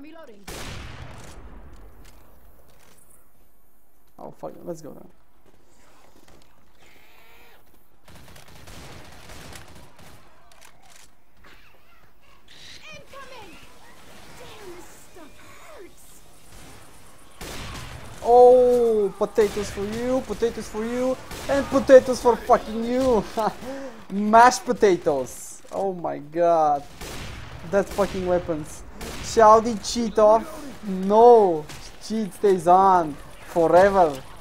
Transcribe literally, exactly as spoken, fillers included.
Reloading. Oh fuck it, let's go now. Incoming! Damn, this stuff hurts. Oh, potatoes for you, potatoes for you, and potatoes for fucking you. Mashed potatoes. Oh my god. That's fucking weapons. Shall the cheat off? No. Cheat stays on forever.